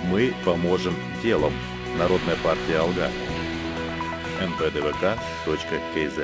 Мы поможем делом. Народная партия Алга. npdvk.kz.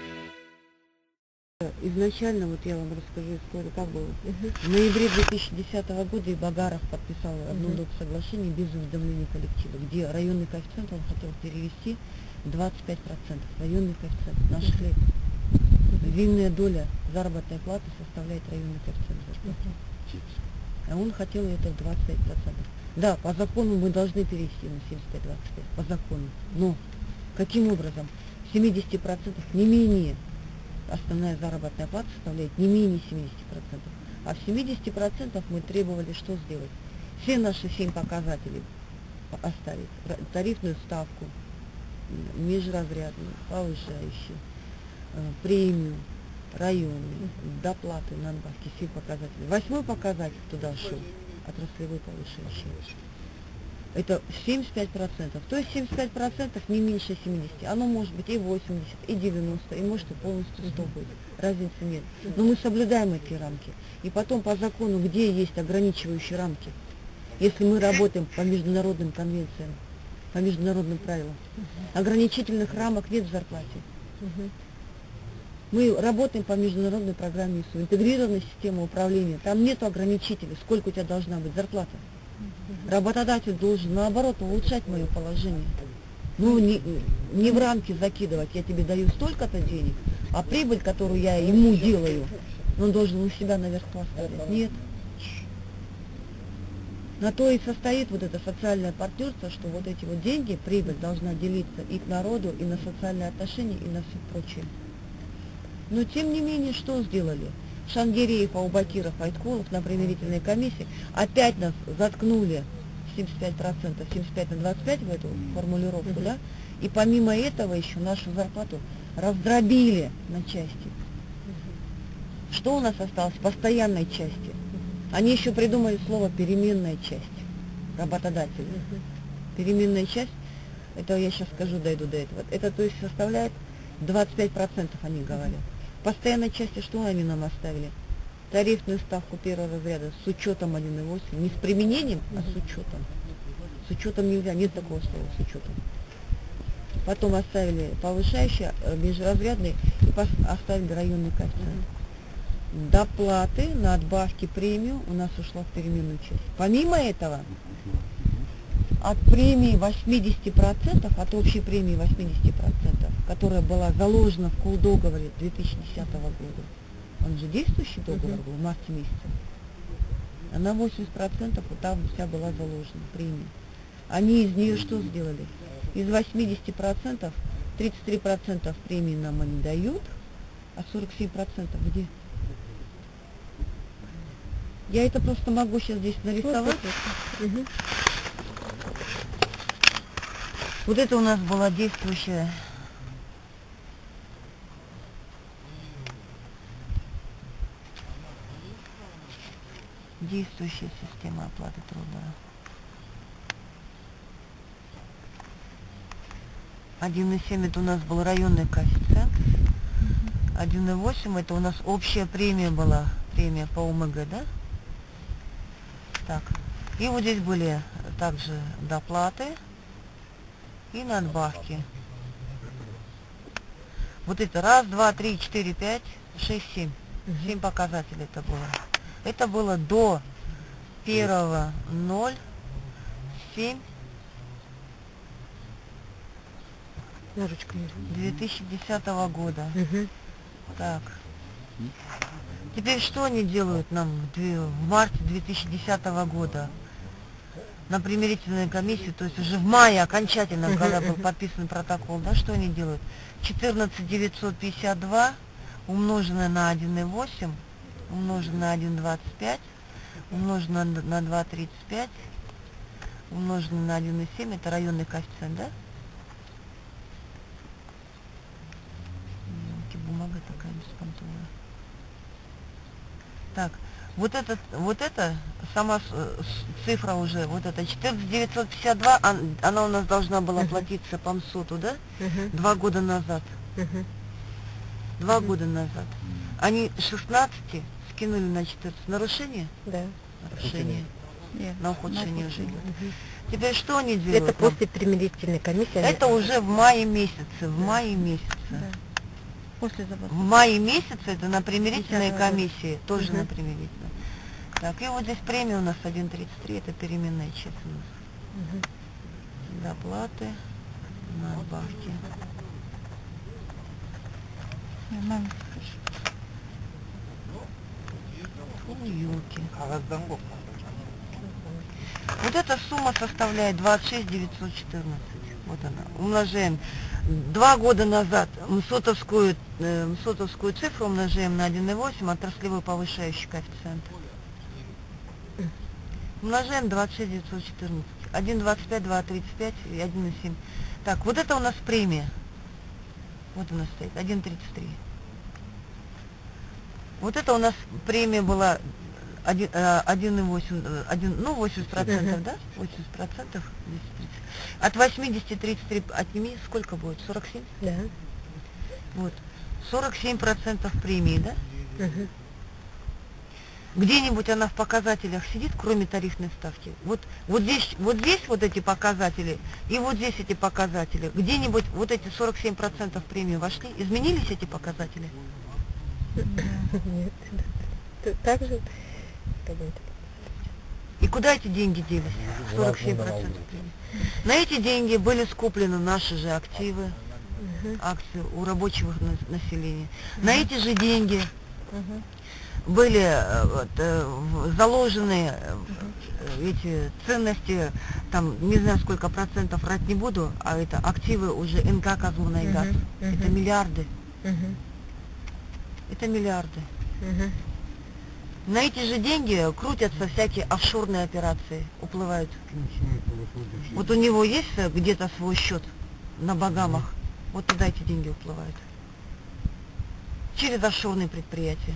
Изначально, вот я вам расскажу историю, как было. В ноябре 2010 года Ибагаров подписал одно доп. Соглашение без уведомления коллектива, где районный коэффициент он хотел перевести 25%. Районный коэффициент наших лет. Львиная доля заработной платы составляет районный коэффициент зарплаты. А он хотел это в 25%. Да, по закону мы должны перевести на 75-25, по закону. Но каким образом? В 70% не менее, основная заработная плата составляет не менее 70%. А в 70% мы требовали что сделать? Все наши 7 показателей оставить. Тарифную ставку, межразрядную, повышающую, премию, районные, доплаты, надбавки, все показатели. 8-й показатель туда шел, отраслевой повышающий. Это 75%. То есть 75% не меньше 70. Оно может быть и 80, и 90, и может и полностью 100 будет. Разницы нет. Но мы соблюдаем эти рамки. И потом по закону, где есть ограничивающие рамки, если мы работаем по международным конвенциям, по международным правилам, ограничительных рамок нет в зарплате. Мы работаем по международной программе ИСУ, интегрированная система управления. Там нет ограничителей, сколько у тебя должна быть зарплата. Работодатель должен, наоборот, улучшать мое положение. Ну, не в рамки закидывать, я тебе даю столько-то денег, а прибыль, которую я ему делаю, он должен у себя наверх поставить. Нет. На то и состоит вот это социальное партнерство, что вот эти вот деньги, прибыль должна делиться и к народу, и на социальные отношения, и на все прочее. Но тем не менее, что сделали? Шангиреев, Аубакиров, Айткулов на примирительной комиссии опять нас заткнули 75%, 75 на 25 в эту формулировку, да? И помимо этого еще нашу зарплату раздробили на части. Что у нас осталось? Постоянной части. Они еще придумали слово переменная часть, работодатели. Переменная часть, это я сейчас скажу, дойду до этого. Это то есть составляет 25%, они говорят. В постоянной части что они нам оставили? Тарифную ставку первого разряда с учетом 1,8, не с применением, а с учетом. С учетом нельзя, нет такого слова, с учетом. Потом оставили повышающий, межразрядный и оставили районный коэффициент. Доплаты, надбавки, премию у нас ушла в переменную часть. Помимо этого, от премии 80%, от общей премии 80%, которая была заложена в колдоговоре 2010 года, он же действующий договор был в марте месяце, она 80% вот там вся была заложена, премия. Они из нее что сделали? Из 80% 33% премии нам они дают, а 47% где? Я это просто могу сейчас здесь нарисовать. Вот это у нас была действующая система оплаты труда. 1,7 это у нас был районный коэффициент. 1,8 это у нас общая премия была, премия по ОМГ, да? Так. И вот здесь были также доплаты и надбавки. Вот это 1, 2, 3, 4, 5, 6, 7. 7 показателей это было. Это было до 1.07 2010 года. Так. Теперь что они делают нам в марте 2010 года? На примирительной комиссии, то есть уже в мае окончательно, когда был подписан протокол, да, что они делают? 14 952 умноженное на 1,8, умноженное на 1,25, умноженное на 2,35, умноженное на 1,7, это районный коэффициент, да? Бумага такая беспонтовая. Так, вот это сама цифра уже, вот это 14 952, она у нас должна была платиться по МСОТу, да? 2 года назад. 2 года назад. Они 16 скинули на 14. Нарушение? Да. Нарушение. на ухудшение жизни. Теперь что они делают? Это после примирительной комиссии? Это уже в мае месяце, Да. После запаса. В мае месяце это на примирительной комиссии, тоже на примирительной. Так, и вот здесь премия у нас 1,33, это переменная часть у нас. Доплаты, надбавки. Юки. Вот эта сумма составляет 26 914. Вот она. Умножаем 2 года назад МСОТовскую цифру умножаем на 1,8, отраслевой повышающий коэффициент. Умножаем 26 914. 1,25, 2,35 и 1,7. Так, вот это у нас премия. Вот у нас стоит, 1,33. Вот это у нас премия была 1,8, ну 80%, да? 80%. От 80 33 отними, сколько будет? 47? Да. Вот. 47% премии, да? Где-нибудь она в показателях сидит, кроме тарифной ставки. Вот здесь вот эти показатели, и вот здесь эти показатели. Где-нибудь вот эти 47% премии вошли? Изменились эти показатели? Нет. Так же. И куда эти деньги делись? 47% премии. На эти деньги были скуплены наши же активы, акции у рабочего населения. На эти же деньги были заложены эти ценности, там не знаю сколько процентов брать не буду, а это активы уже НК «Казмунайгаз». Это миллиарды. Это миллиарды. На эти же деньги крутятся всякие офшорные операции, уплывают. Вот у него есть где-то свой счет на Багамах, вот туда эти деньги уплывают. Через офшорные предприятия.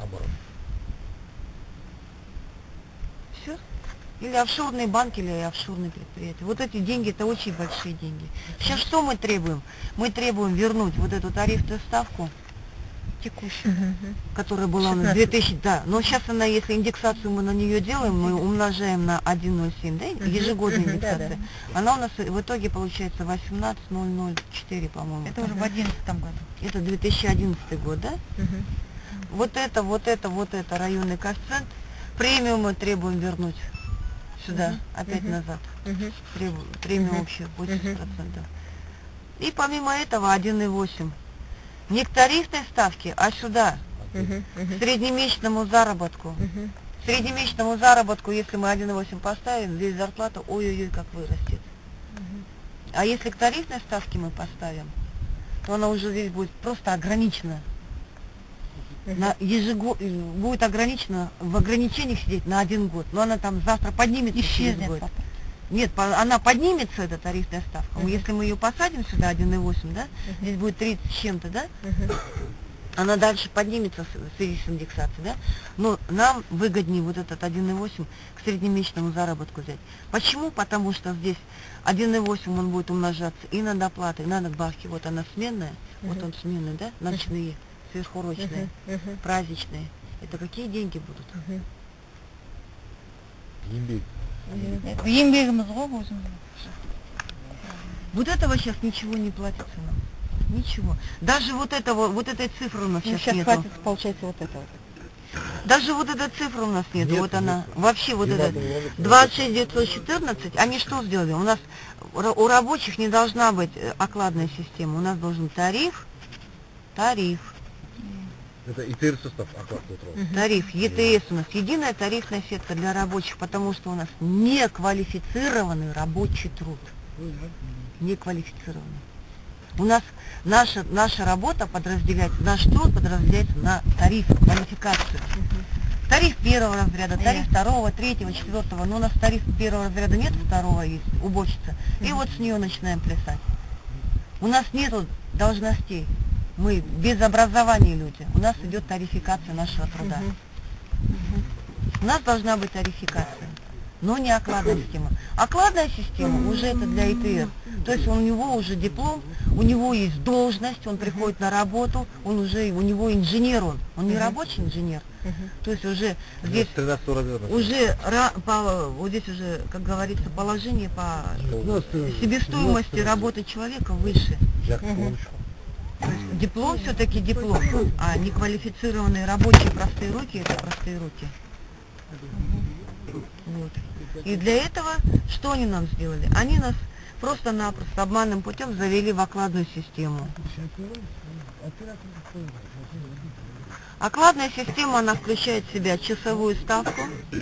Все. Или офшорные банки, или офшорные предприятия. Вот эти деньги, это очень большие деньги. Сейчас что мы требуем? Мы требуем вернуть вот эту тарифную ставку текущую, которая была у нас 2000, да, но сейчас она, если индексацию мы на нее делаем, мы умножаем на 1,07, да, ежегодная индексация, она у нас в итоге получается 18,004, по-моему. Это уже в 2011 году. Это 2011 год, да? Вот это районный коэффициент. Премию мы требуем вернуть сюда, опять назад. Премию общую, 80%. И помимо этого 1,8. Не к тарифной ставке, а сюда, к среднемесячному заработку. Среднемесячному заработку, если мы 1,8 поставим, здесь зарплата, ой-ой-ой, как вырастет. А если к тарифной ставке мы поставим, то она уже здесь будет просто ограничена. Будет ограничена, в ограничениях сидеть на 1 год. Но она там завтра поднимется через год. Нет, она поднимется, эта тарифная ставка. Если мы ее посадим сюда, 1,8, да, здесь будет 30 с чем-то, да, она дальше поднимется в связи с индексацией, да, но нам выгоднее вот этот 1,8 к среднемесячному заработку взять. Почему? Потому что здесь 1,8 он будет умножаться и на доплаты, и на надбавки. Вот она сменная, вот он сменный, да, ночные, сверхурочные, праздничные. Это какие деньги будут? Вот этого сейчас ничего не платится нам. Ничего. Даже вот этой цифры у нас сейчас нету. Платится, получается, вот это вот. Даже вот этой цифры у нас нету. Вот она. Вообще вот это 26 914. Они что сделали? У нас у рабочих не должна быть окладная система. У нас должен тариф. Это ИТР состав оклад Тариф, ЕТС у нас единая тарифная сетка для рабочих, потому что у нас неквалифицированный рабочий труд. Неквалифицированный. У нас наша работа подразделяется, наш труд подразделяется на тариф, квалификацию. Тариф первого разряда, тариф второго, третьего, четвертого. Но у нас тариф первого разряда нет, второго есть, уборщица. И вот с нее начинаем плясать. У нас нету должностей. Мы без образования люди. У нас идет тарификация нашего труда. У нас должна быть тарификация, но не окладная система. Окладная система уже это для ИТР. То есть у него уже диплом, у него есть должность, он приходит на работу, у него инженер он не рабочий инженер, То есть уже здесь 13 разрядов. уже вот здесь уже, как говорится, положение по себестоимости работы человека выше. То есть диплом все-таки диплом, а неквалифицированные рабочие простые руки это простые руки. Вот. И для этого что они нам сделали? Они нас просто-напросто обманным путем завели в окладную систему. Окладная система, она включает в себя часовую ставку.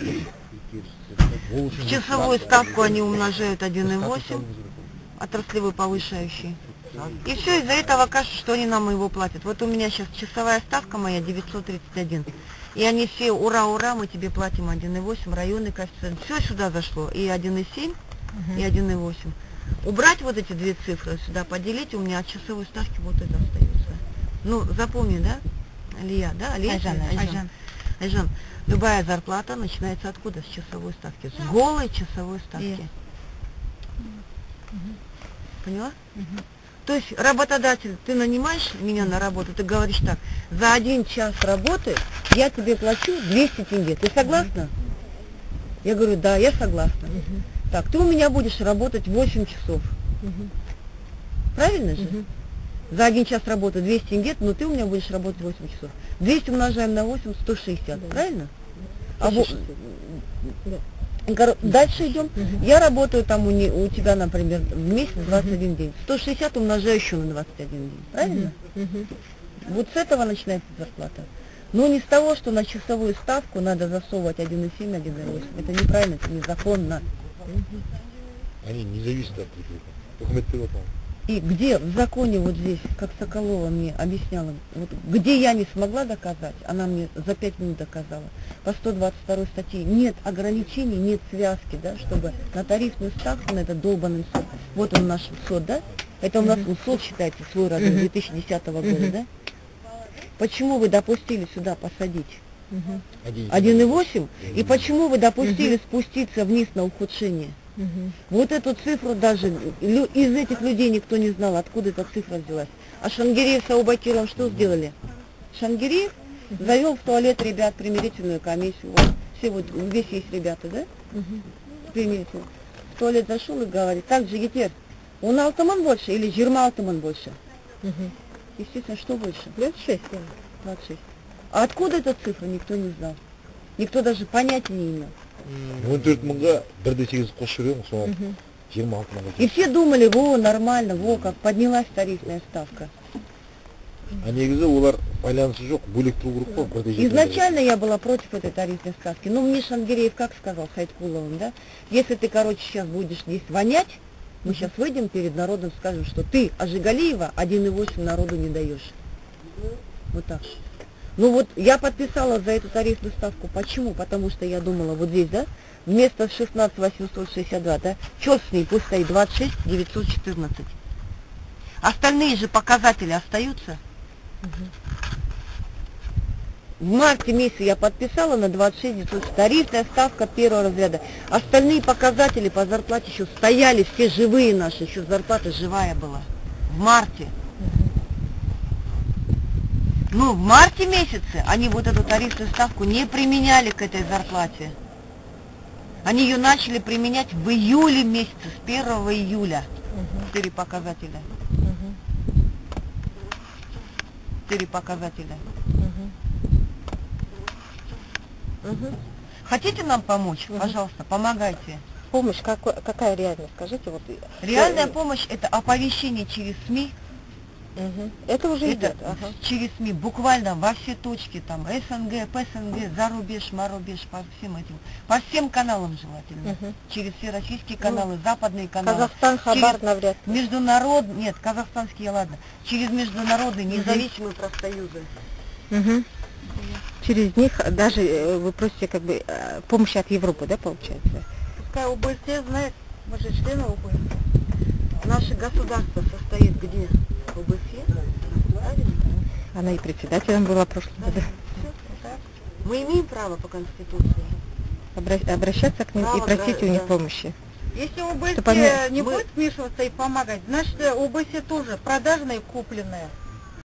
В часовую ставку они умножают 1,8, отраслевой повышающий. И все, из-за этого кажется, что они нам его платят. Вот у меня сейчас часовая ставка моя 931. И они все, ура, ура, мы тебе платим 1,8, районный коэффициент. Все сюда зашло, и 1,7, и 1,8. Убрать вот эти две цифры сюда, поделить, у меня от часовой ставки вот это остается. Ну, запомни, да? Алия, да? Айжан. Любая зарплата начинается откуда? С часовой ставки. С голой часовой ставки. Поняла? То есть работодатель, ты нанимаешь меня на работу, ты говоришь так, за 1 час работы я тебе плачу 200 тенге. Ты согласна? Я говорю, да, я согласна. Так, ты у меня будешь работать 8 часов. Правильно же? За 1 час работы 200 тенге, но ты у меня будешь работать 8 часов. 200 умножаем на 8, 160, правильно? Дальше идем. Я работаю там у тебя, например, в месяц 21 день. 160 умножаю еще на 21 день. Правильно? Вот с этого начинается зарплата. Но не с того, что на часовую ставку надо засовывать 1,7, 1,8. Это неправильно, это незаконно. Они не зависят от прихоти. И где в законе вот здесь, как Соколова мне объясняла, вот где я не смогла доказать, она мне за 5 минут доказала, по 122 статье нет ограничений, нет связки, да, чтобы на тарифную ставку, на этот долбанный СОД, вот он наш СОД, да, это у нас СОД считается свой родной 2010 года, да, почему вы допустили сюда посадить 1,8, и почему вы допустили спуститься вниз на ухудшение? Вот эту цифру даже из этих людей никто не знал, откуда эта цифра взялась. А Шангириев с Аубакировым что сделали? Шангириев завел в туалет ребят примирительную комиссию. Вот, все вот здесь есть ребята, да? Примирительные. В туалет зашел и говорит, так же, Гетер, он Алтаман больше или Жирма Алтаман больше? Естественно, что больше? 26. 26. А откуда эта цифра, никто не знал. Никто даже понятия не имел. 14 мыңға 1,8 қосып жүрген, соған 26 мыңға. И все думали, во, нормально, во, как поднялась тарифная ставка. А негізі олар байланысы жоқ, бөлек тұру керек қой, 1,7. Изначально я была против этой тарифной ставки. Но мне Шангиреев как сказал, Хайткуловым, да? Если ты, короче, сейчас будешь здесь вонять, мы сейчас выйдем перед народом, скажем, что ты, Ажигалиева, 1,8 народу не даешь. Вот так. Ну вот я подписала за эту тарифную ставку. Почему? Потому что я думала, вот здесь, да, вместо 16 862, да, что с ней, пусть стоит 26 914. Остальные же показатели остаются. В марте месяце я подписала на 26 914. Тарифная ставка первого разряда. Остальные показатели по зарплате еще стояли, все живые наши, еще зарплата живая была. В марте. Ну, в марте месяце они вот эту тарифную ставку не применяли к этой зарплате. Они ее начали применять в июле месяце, с 1 июля. 4 показателя. 4 показателя. Хотите нам помочь? Пожалуйста, помогайте. Помощь какая реальная? Скажите, вот. Реальная помощь – это оповещение через СМИ. Это уже Это идет. Ага. через СМИ, буквально во все точки, там, СНГ, ПСНГ, за рубеж, марубеж, по всем этим, по всем каналам желательно. Через все российские каналы, западные каналы. Казахстан, Хабар, навряд ли. Международные, нет, казахстанские, ладно, через международные независимые профсоюзы. Через них даже вы просите как бы помощи от Европы, да, получается? Пускай ОБСЕ знает, мы же члены ОБСЕ. Наше государство состоит где? ОБСЕ? Правильно? Она и председателем была в прошлом году. Мы имеем право по Конституции. Обращаться к ним и просить у них помощи. Если ОБСЕ не будет вмешиваться и помогать, значит ОБСЕ тоже продажное и купленное.